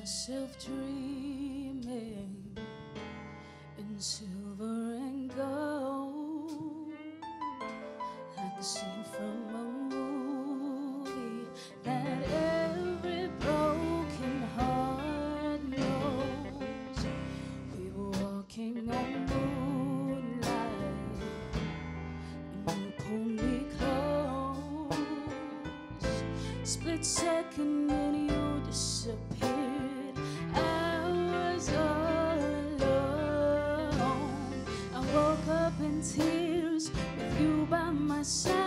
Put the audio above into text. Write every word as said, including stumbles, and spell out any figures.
myself dreaming in silver and gold, like a scene from a movie that every broken heart knows. We were walking on moonlight and you pulled me close. Split second and you disappeared. I was all alone. I woke up in tears with you by my side.